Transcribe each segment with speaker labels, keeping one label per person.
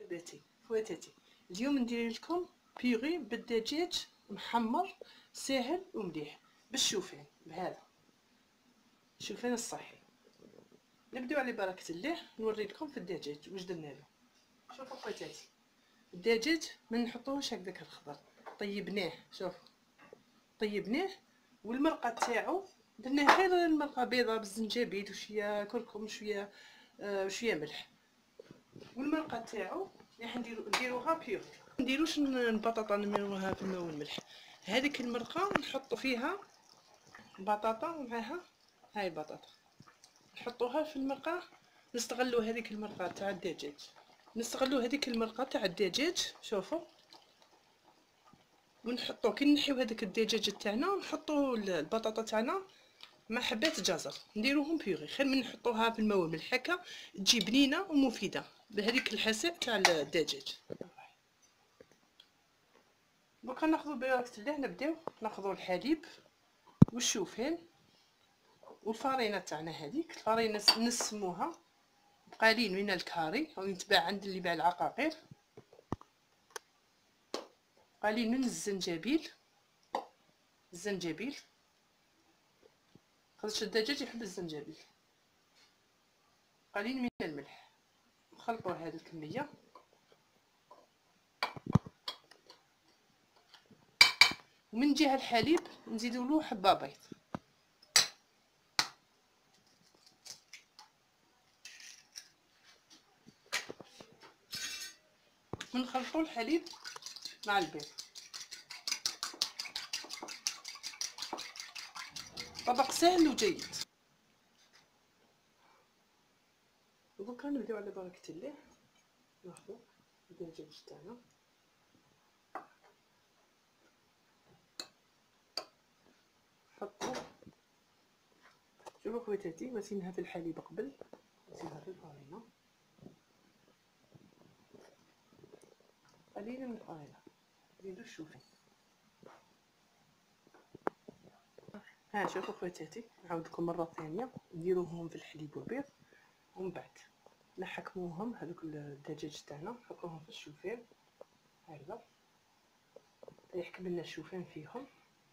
Speaker 1: خواتاتي اليوم ندير لكم بيغي بالدجاج محمر ساهل ومليح بالشوفان بهذا الشوفان الصحي. نبداو على بركه الله نوري لكم في الدجاج واش درنا له. شوفوا خواتاتي الدجاج ما نحطوهش هكذاك الخضر، طيبناه شوفوا طيبناه والمرقه تاعو درناه غير المرقه بيضاء بالزنجبيل وشويه كركم وشويه شويه ملح، والمرقه تاعو راح نديروها بيغ. نديروش البطاطا نميروها في الماء والملح. هذيك المرقه نحطوا فيها بطاطا ومعها هاي البطاطا نحطوها في المرقه. نستغلوا هذيك المرقه تاع الدجاج، نستغلوا هذيك المرقه تاع الدجاج شوفوا، ونحطوا كي نحيو هذاك الدجاج تاعنا نحطوا البطاطا تاعنا مع حبات جزر نديروهم بيغي، خير من نحطوها في الماء والملح هكا تجي بنينه ومفيده بهذيك الحساء تاع الدجاج. دوكا ناخذ بركه الله نبداو ناخذ الحليب والشوفان والفرينه تاعنا. هذيك الفرينه نسموها بقليل من الكاري او يتباع عند اللي باع العقاقير، قليل من الزنجبيل خاطر الدجاج يحب الزنجبيل، قليل من الملح. نخلطوا هذه الكميه ومن جهه الحليب نزيدوا له حبه بيض. ونخلطوا الحليب مع البيض. طبق سهل وجيد. ودوكا نبداو على بركه الله ناخذ الدجاج تاعنا نحطو. شوفوا خواتاتي واسينها في الحليب قبل، واسينها في الفرينه قليلا من الفرينه. نزيدو الشوفان. ها شوفوا خواتاتي نعاود لكم مره ثانيه نديروهم في الحليب والبيض ومن بعد نحكموهم. هذوك الدجاج تاعنا نحطوهم في الشوفان هكذا يحكم لنا الشوفان فيهم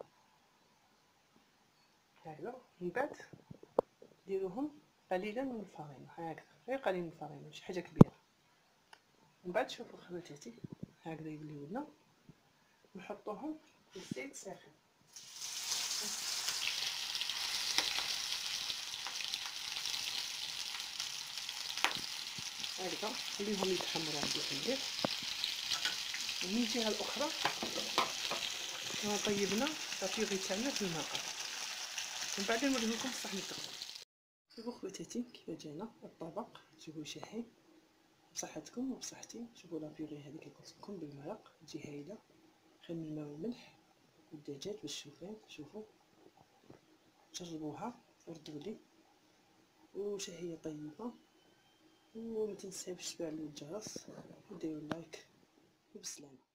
Speaker 1: هكذا. من بعد نديروهم قليلا من الفرينه هكذا، غير قليل من الفرينه ماشي حاجه كبيره. من بعد شوفوا خواتاتي هكذا يوليو لنا، نحطوهم في الزيت ساخن. هكذا خليهم يتحمروا مليح. ومن الجهه الاخرى طيبنا البيغي تاعنا في المرقه، من بعد نوريه لكم الصحن تاعنا. شوفوا خواتاتي كيف جانا الطبق، شوفوا شاهي بصحتكم وبصحتي. شوفوا لا بيغي هذيك اللي قلت لكم بالمرق تجي هايله، خير من الماء والملح والدجاج بالشوفان. شوفوا جربوها وردوا لي، وشهيه طيبه. وما تنساوش تفعلوا الجرس وديروا لايك وبسلامه.